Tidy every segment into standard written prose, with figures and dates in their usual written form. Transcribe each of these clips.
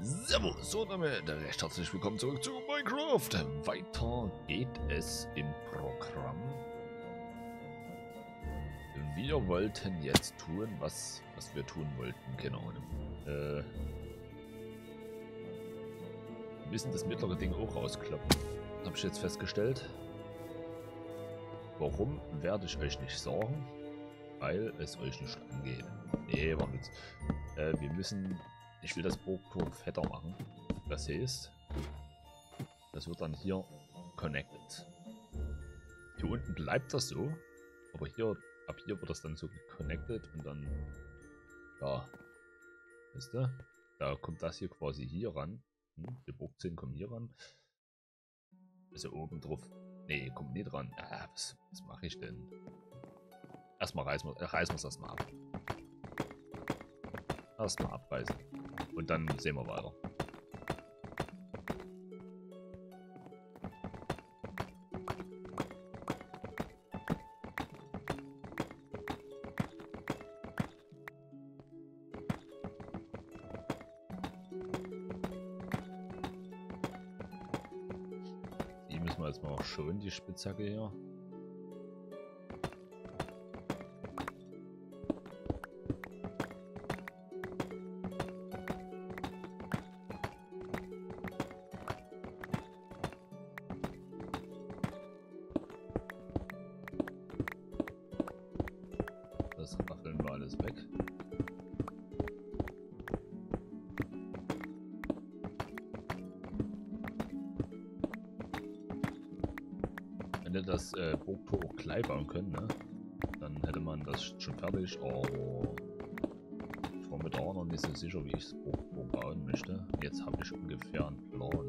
Servus und damit recht herzlich willkommen zurück zu Minecraft. Weiter geht es im Programm. Wir wollten jetzt tun, was wir tun wollten, keine Ahnung. Wir müssen das mittlere Ding auch rausklappen. Das habe ich jetzt festgestellt. Warum, werde ich euch nicht sagen, weil es euch nicht angeht. Nee, war Witz. Wir müssen... Ich will das Burgtor fetter machen. Das heißt, das wird dann hier connected. Hier unten bleibt das so, aber hier, ab hier wird das dann so connected und dann, ja, wisst ihr, da kommt das hier quasi hier ran. Die Burgzinnen kommen hier ran. Also oben drauf. Nee, kommt nicht ran. Was mache ich denn? Erstmal reißen wir es erstmal ab. Erstmal abreißen. Und dann sehen wir weiter. Die müssen wir jetzt mal schon, die Spitzhacke hier. Das raffeln wir alles weg. Wenn wir das Burgtor auch gleich bauen können, ne? Dann hätte man das schon fertig, aber ich war mir da noch nicht so sicher, wie ich das Burgtor bauen möchte. Jetzt habe ich ungefähr einen Plan,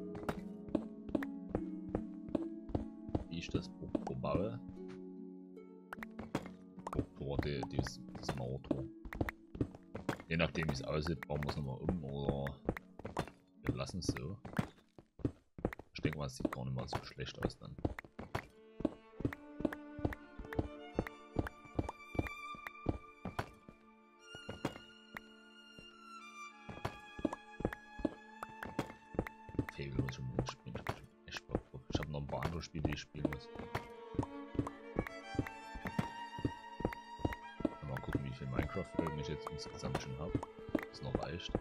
wie ich das Burgtor baue. Burgtor, dieses Mauertor. Je nachdem wie es aussieht, bauen wir es nochmal um oder wir lassen es so. Ich denke mal, es sieht gar nicht mal so schlecht aus dann. Fable muss ich unbedingt spielen. Ich hab echt Bock drauf. Ich habe noch ein paar andere Spiele, die ich spielen muss. Mal gucken, wie viel Minecraft-Folgen ich jetzt insgesamt schon habe. Das noch reicht.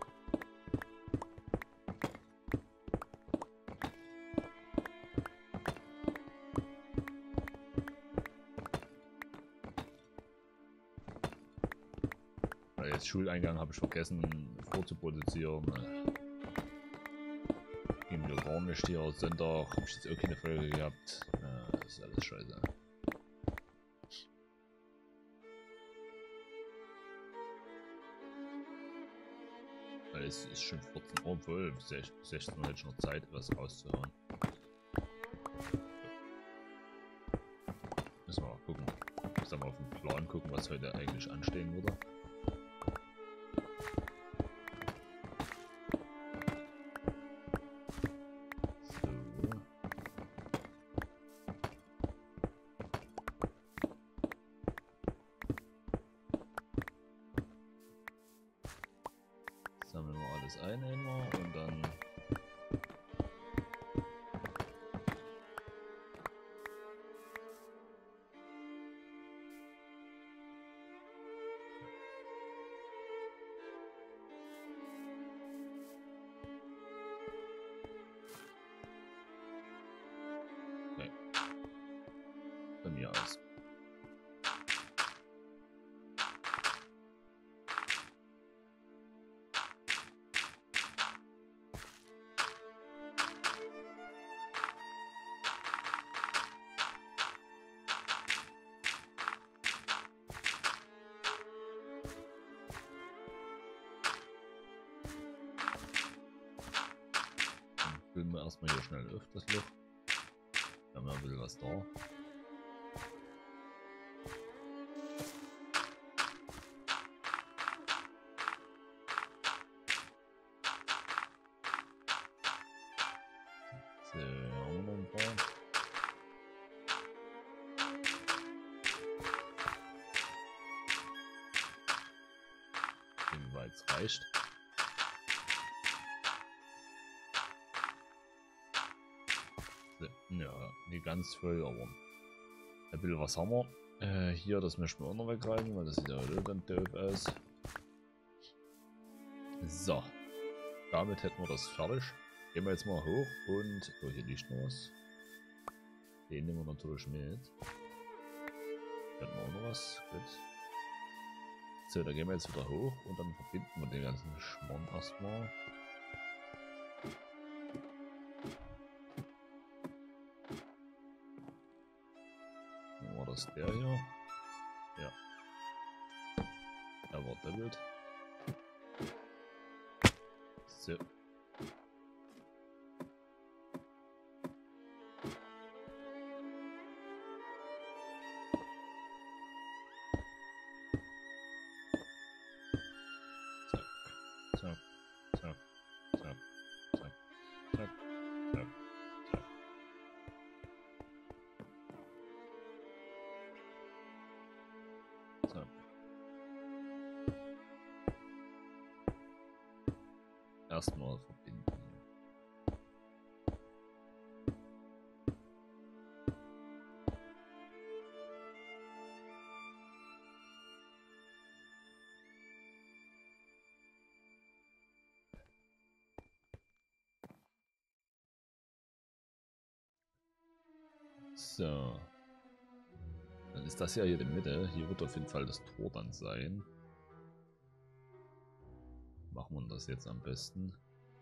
Weil jetzt Schuleingang habe ich vergessen vorzuproduzieren. Ging mir gar nicht hier. Sonntag habe ich jetzt auch keine Folge gehabt. Das ist alles scheiße. Weil es ist schon 14 Uhr, obwohl 16 Uhr hätte ich noch Zeit, was rauszuhauen. Müssen wir mal gucken. Ich muss dann mal auf den Plan gucken, was heute eigentlich anstehen würde. Sammeln wir alles ein einmal und dann okay. Von mir aus. Füllen wir erstmal hier schnell auf das Loch. Wir haben ja ein bisschen was da. So, haben wir noch ein paar. Inwieweit es reicht. Ja, nicht ganz voll, aber ein bisschen was haben wir. Hier, das möchten wir auch noch wegreißen, weil das sieht ja dann doof aus. So, damit hätten wir das fertig. Gehen wir jetzt mal hoch und... Oh, hier liegt noch was. Den nehmen wir natürlich mit. Hier hätten wir auch noch was. Gut. So, da gehen wir jetzt wieder hoch und dann verbinden wir den ganzen Schmarrn erstmal. War das der hier? Ja. Er war doppelt. So. Zack, zack, zack, zack, zack, zack, zack. Zack. Erstmal verbinden. So. Dann ist das ja hier die Mitte. Hier wird auf jeden Fall das Tor dann sein. Machen wir das jetzt am besten.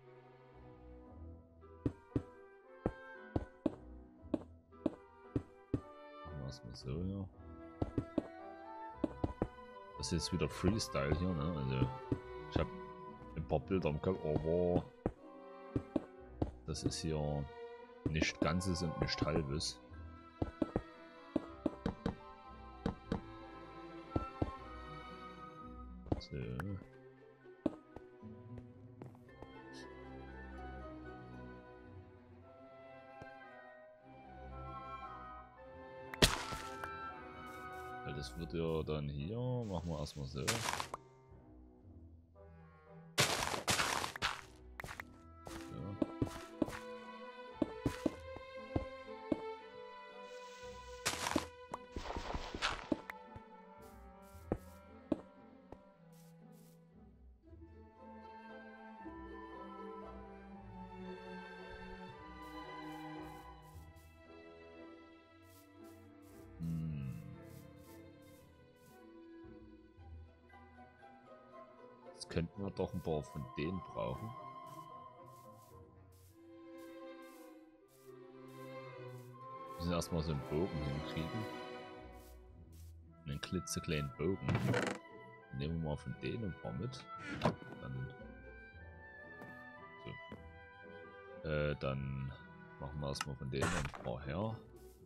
Machen wir es mal so hier. Das ist jetzt wieder Freestyle hier, ne? Also ich habe ein paar Bilder im Kopf, aber das ist hier nicht Ganzes und nicht Halbes. So. Weil das wird ja dann hier, machen wir erstmal so. Jetzt könnten wir doch ein paar von denen brauchen. Wir müssen erstmal so einen Bogen hinkriegen. Einen klitzekleinen Bogen. Nehmen wir mal von denen ein paar mit. Dann, so. Dann machen wir erstmal von denen ein paar her.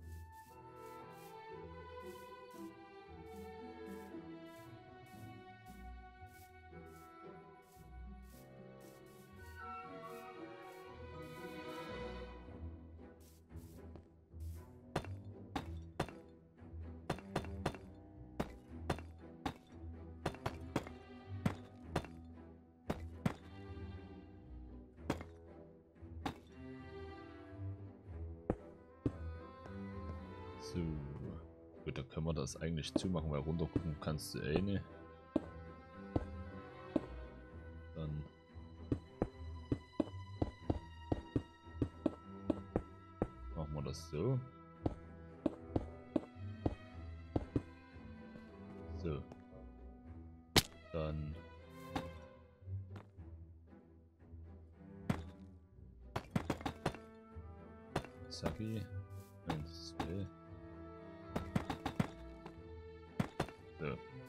So. Gut, dann können wir das eigentlich zumachen, weil runter gucken kannst du eh nicht. Dann machen wir das so. So. Dann Zacki. 1, 2. So.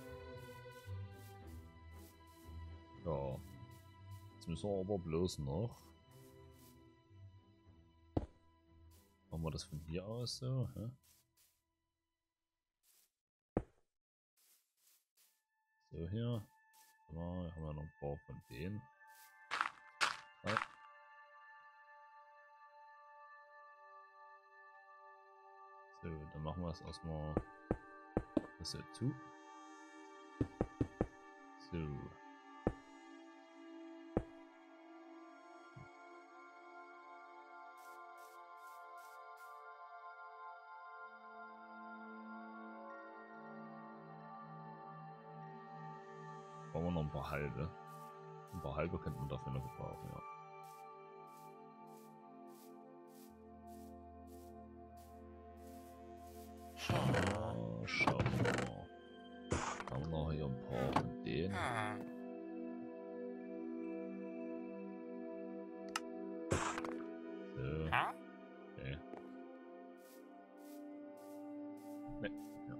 Ja. Jetzt müssen wir aber bloß noch. Machen wir das von hier aus so, hä? So hier. Genau, haben wir noch ein paar von denen. Ja. So, dann machen wir es erstmal das so zu. So. brauchen wir noch ein paar halbe. Ein paar halbe könnten wir dafür noch gebrauchen, ja. Schauen wir mal. Haben wir noch hier ein paar von denen. So. Okay. Nee. Ja.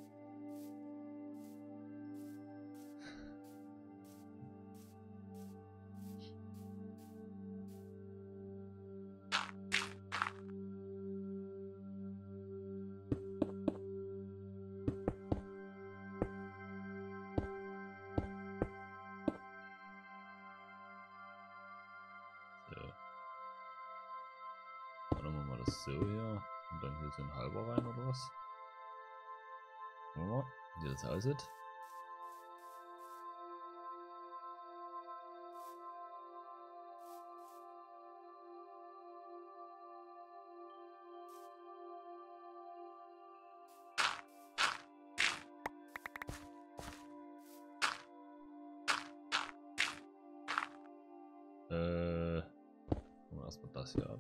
Dann machen wir das so hier und dann hier so ein halber rein oder was? Gucken wir mal, wie das aussieht. Gucken wir erstmal das hier ab.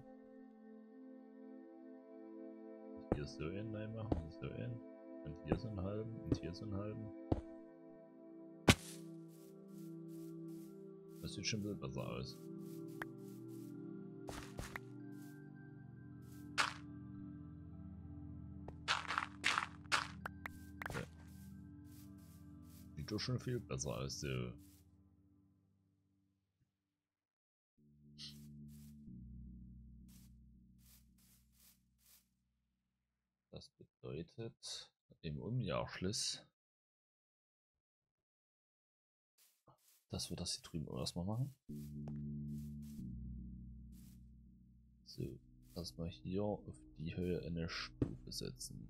Hier so einen reinmachen und so einen. Und hier so einen halben und hier so einen halben. Das sieht schon ein bisschen besser aus. Okay. Sieht doch schon viel besser aus, so. Das bedeutet im Umjahrschluss, dass wir das hier drüben erstmal machen. So, erstmal hier auf die Höhe eine Stufe setzen.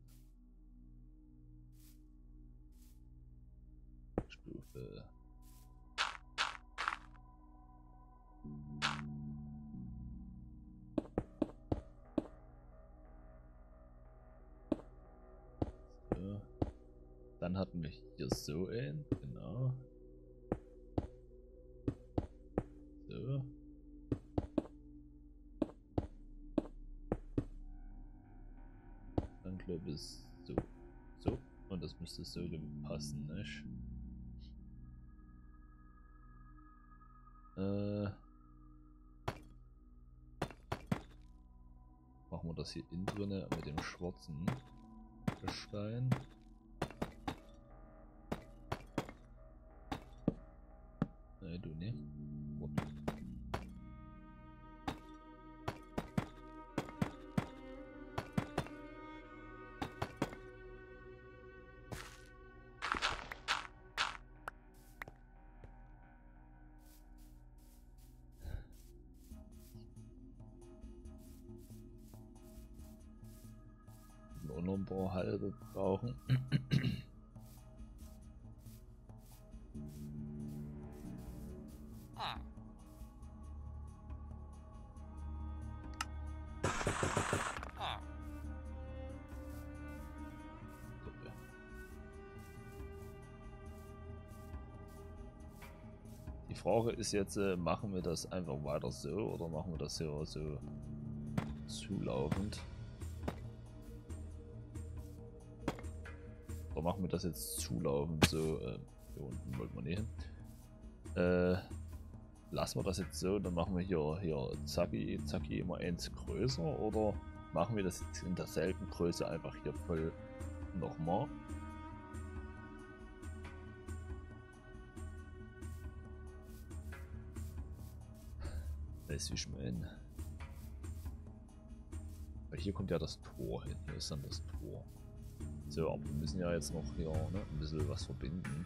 Stufe. So. Dann hatten wir hier so ein, genau. So. Dann glaube ich so. So. Und das müsste so passen, nicht? Machen wir das hier innen drinne mit dem schwarzen Gestein. Nein, du nicht. Warte. Nur noch ein paar halbe brauchen. Die Frage ist jetzt, machen wir das einfach weiter so oder machen wir das hier so zulaufend? Oder machen wir das jetzt zulaufend so? Hier unten wollten wir nicht hin. Lassen wir das jetzt so, dann machen wir hier zacki immer eins größer oder machen wir das jetzt in derselben Größe einfach hier voll nochmal? Weißt du, wie ich meine? Weil hier kommt ja das Tor hin, hier ist dann das Tor. So, aber wir müssen ja jetzt noch hier ein bisschen was verbinden.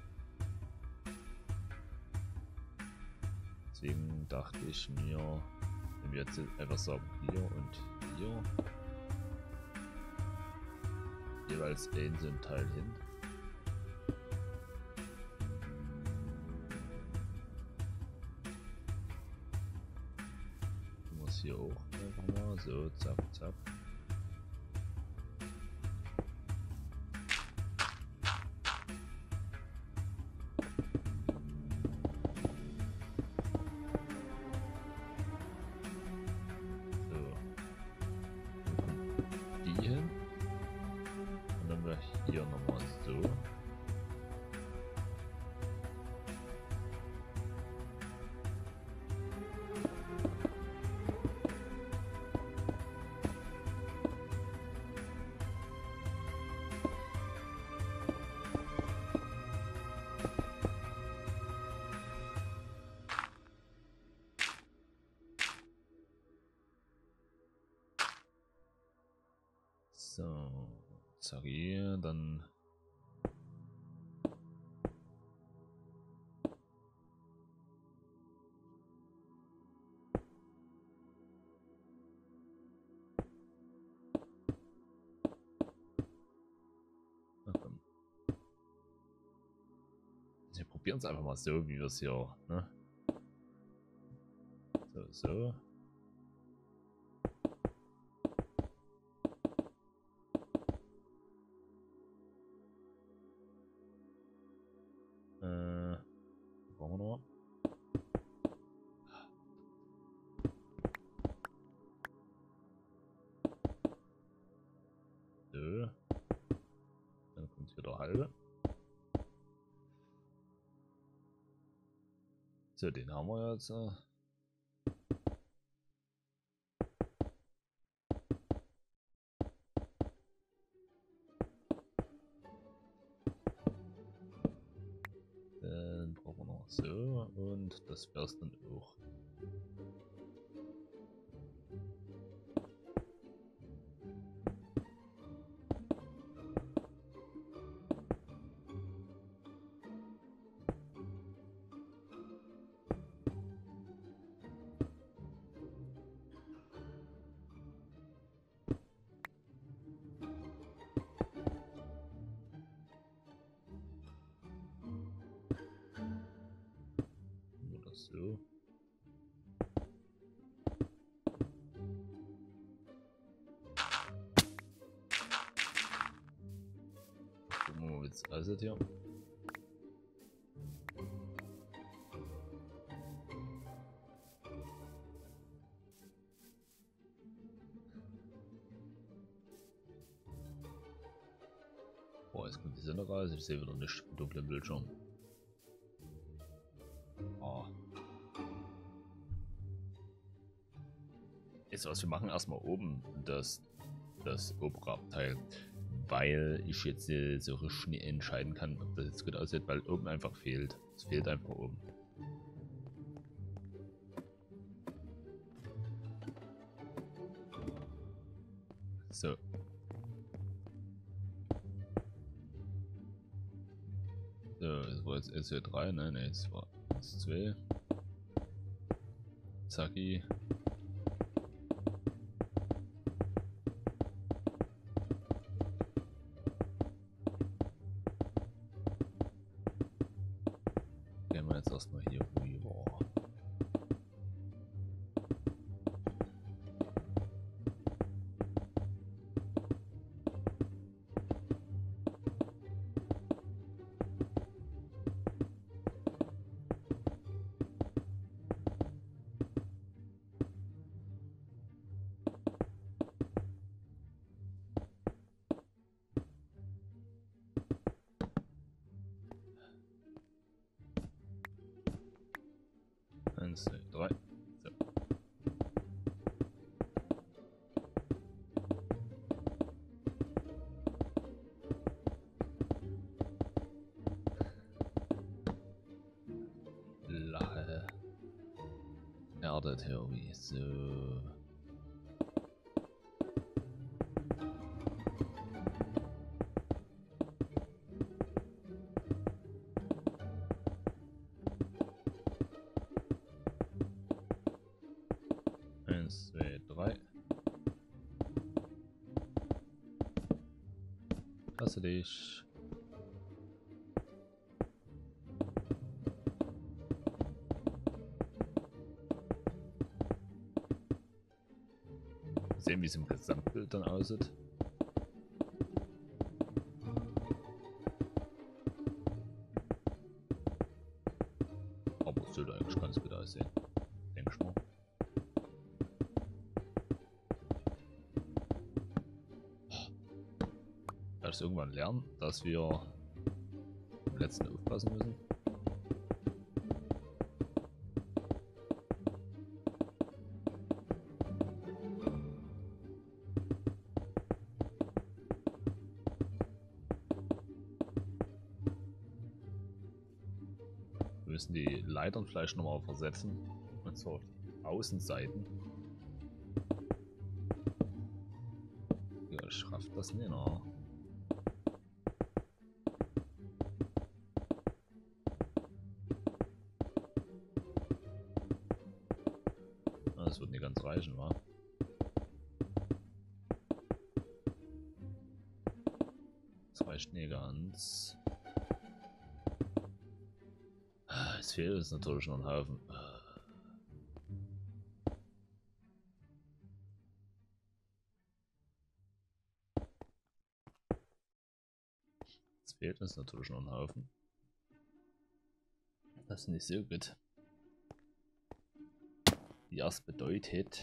Deswegen dachte ich mir, wenn wir jetzt einfach sagen hier und hier, jeweils ein so ein Teil hin. Du musst hier auch einfach mal so, zack, zack. So, sorry, dann. Na komm. Wir probieren es einfach mal so, wie wir es hier, ne? So, so. Brauchen wir noch? So. Dann kommt hier der halbe. So, den haben wir jetzt. Dann brauchen wir noch so und das wär's dann auch. Oder so. Gucken wir mal, wie es aussieht hier. Boah, jetzt kommt die Sonne raus, ich sehe wieder nichts im dunklen Bildschirm. Ah. Jetzt was, wir machen erstmal oben das obere Abteil, weil ich jetzt so richtig nicht entscheiden kann, ob das jetzt gut aussieht, weil oben einfach fehlt. Es fehlt einfach oben. So. So, es war jetzt SW3, ne, es war S2. Zacki. Gehen wir jetzt erstmal hier rüber. Eins, zwei, drei. So. Lache. Erdetheorie. So. Eins, zwei, drei. Hasse dich. Sehen, wie es im Gesamtbild dann aussieht. Aber es sollte eigentlich ganz gut aussehen. Denke ich mal. Ich werde es irgendwann lernen, dass wir im letzten aufpassen müssen. Wir müssen die Leitern vielleicht nochmal versetzen. Und zwar auf die Außenseiten. Ja, ich raff das nicht noch. Das wird nicht ganz reichen, wa? Das reicht nicht ganz. Es fehlt uns natürlich noch ein Haufen. Es fehlt uns natürlich noch ein Haufen. Das ist nicht so gut. Wie das bedeutet.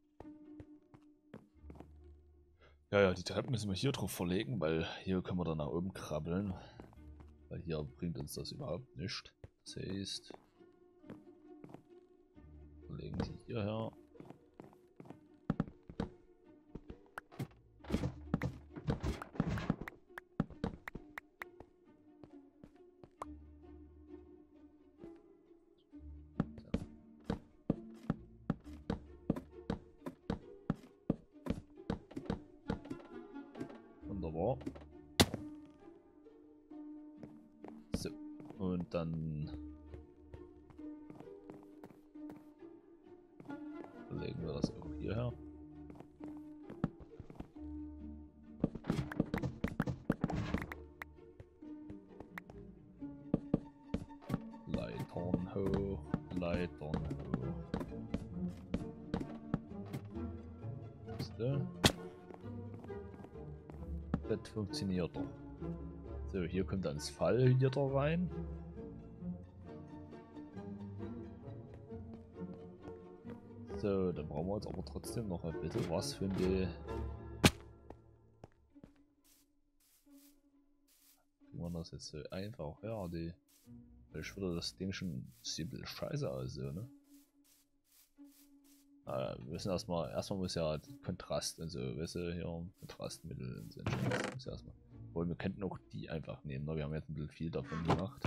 Ja, die Treppen müssen wir hier drauf verlegen, weil hier können wir dann nach oben krabbeln. Weil hier bringt uns das überhaupt nichts. Das heißt, wir legen die hierher. Wunderbar. So, und dann legen wir das auch hierher. Leitern hoch, Leitern hoch. So. Das funktioniert doch. So, hier kommt dann das Fallgitter rein. So, dann brauchen wir jetzt aber trotzdem noch ein bisschen was für die. Tun wir das jetzt so einfach, ja, die. Ich würde das Ding schon simpel scheiße aus, so, ne? Wir müssen erstmal muss ja Kontrast und so, weißt du, hier Kontrastmittel und so. Muss ja erstmal. Obwohl, wir könnten auch die einfach nehmen, ne? Wir haben jetzt ein bisschen viel davon gemacht.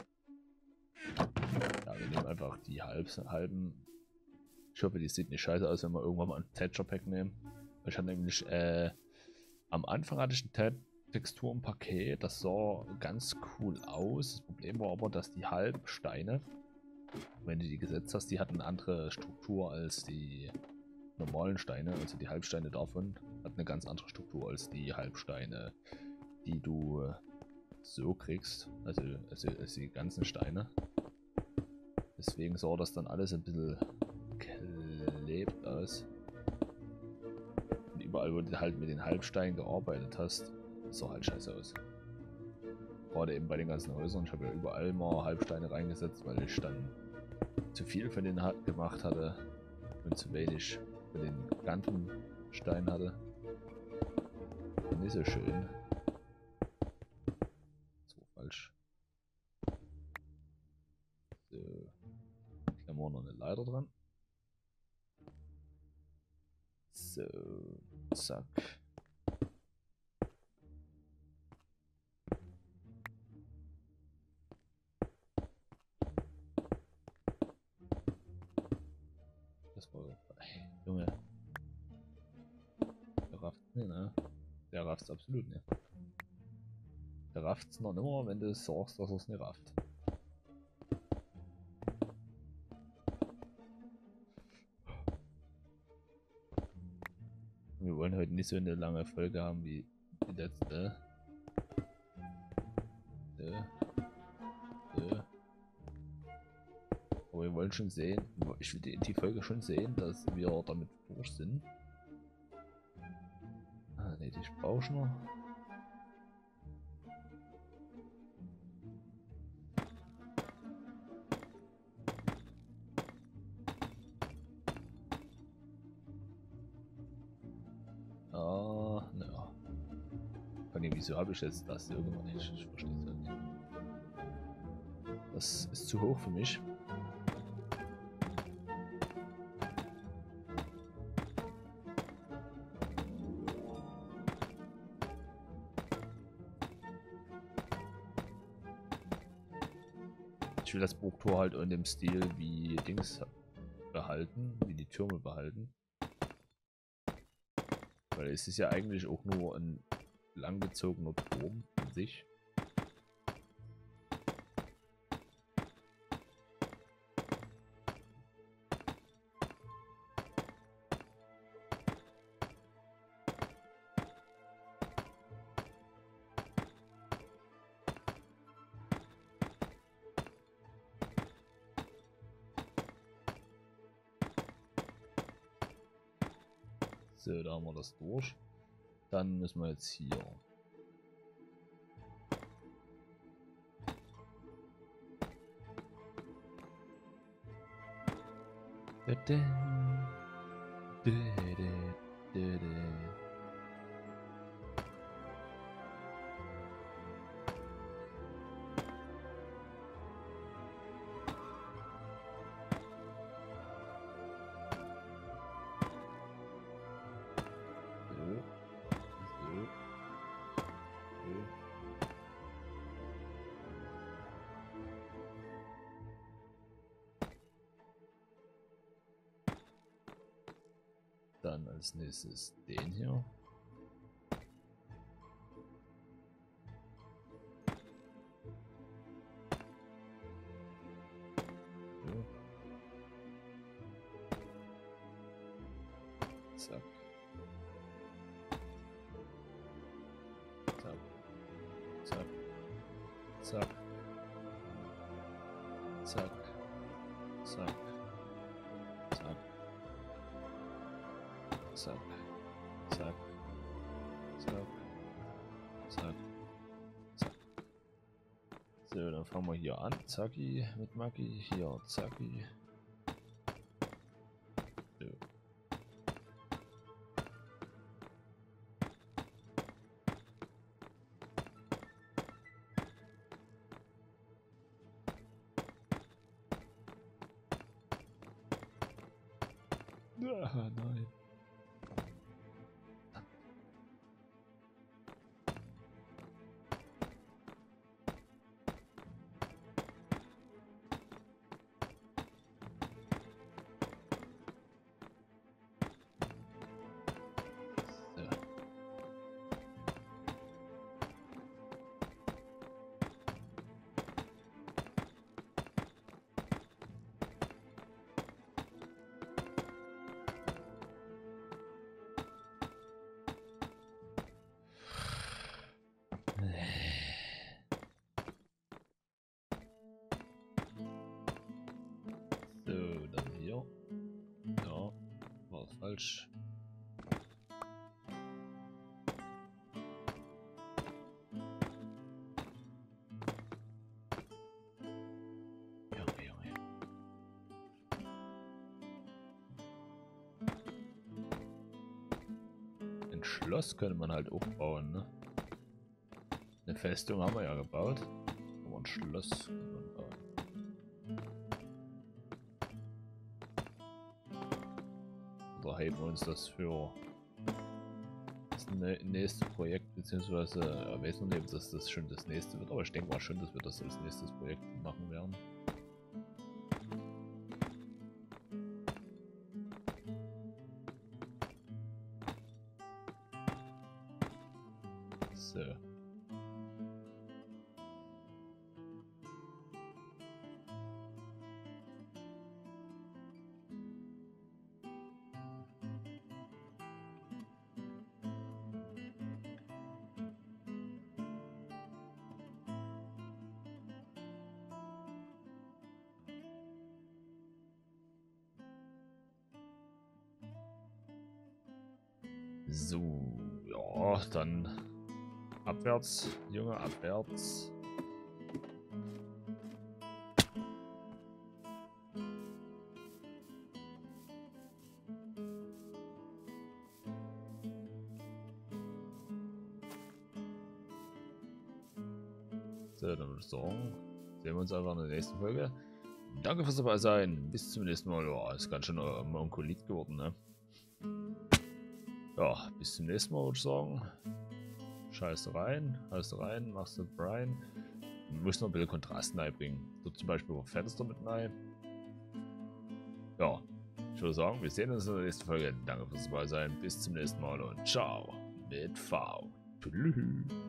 Ja, wir nehmen einfach die halben. Ich hoffe, die sieht nicht scheiße aus, wenn wir irgendwann mal ein Texture Pack nehmen. Ich hatte nämlich, am Anfang hatte ich ein Texturenpaket, das sah ganz cool aus. Das Problem war aber, dass die Halbsteine, wenn du die gesetzt hast, die hatten eine andere Struktur als die normalen Steine. Also die Halbsteine davon hatten eine ganz andere Struktur als die Halbsteine, die du so kriegst. Also die ganzen Steine. Deswegen sah das dann alles ein bisschen klebt aus. Und überall, wo du halt mit den Halbsteinen gearbeitet hast, sah halt scheiße aus. Gerade eben bei den ganzen Häusern. Ich habe ja überall mal Halbsteine reingesetzt, weil ich dann zu viel von denen gemacht hatte und zu wenig von den ganzen Steinen hatte. Nicht so schön. So falsch. So. Klemmen wir noch eine Leiter dran. So. Zack. Das war. Junge. Der rafft's nicht, ne? Der rafft's absolut nicht. Der rafft's noch nimmer, wenn du sagst, dass er's nicht rafft. Wir wollen heute nicht so eine lange Folge haben wie die letzte. Aber wir wollen schon sehen, ich will die Folge schon sehen, dass wir damit durch sind. Ah ne, die brauche ich noch. Ah, naja. Wieso habe ich jetzt das so gemacht? Ich verstehe es nicht. Das ist zu hoch für mich. Ich will das Burgtor halt in dem Stil wie Dings behalten, wie die Türme behalten. Weil es ist ja eigentlich auch nur ein langgezogener Turm an sich. So, da haben wir das durch. Dann müssen wir jetzt hier. Dann als nächstes den hier. So. Zack. Zack. Zack. Zack. Zack. Zack. Zack. Zack, zack, zack, zack, zack. So, dann fangen wir hier an. Zacki mit Maggi. Hier, zacki. So. Ah, nein. So, dann hier. Ja, war falsch. Junge. Ein Schloss könnte man halt auch bauen, ne? Eine Festung haben wir ja gebaut. Aber ein Schloss könnte man bauen. Oder heben wir uns das für das nächste Projekt, beziehungsweise ich weiß noch nicht, ob das schon das nächste wird, aber ich denke mal schon, dass wir das als nächstes Projekt machen werden. So. So, ja, dann abwärts, Junge, abwärts. So, dann würde ich sagen, sehen wir uns einfach in der nächsten Folge. Danke fürs dabei sein. Bis zum nächsten Mal. Ja, ist ganz schön Onkolit geworden, ne? Ja, bis zum nächsten Mal würde ich sagen. Scheiße rein, machst du Brian. Muss noch ein bisschen Kontrast reinbringen. So zum Beispiel Fenster mit rein. Ja, ich Ich würde sagen, wir sehen uns in der nächsten Folge. Danke fürs Dabeisein. Bis zum nächsten Mal und ciao mit V. Tschüss.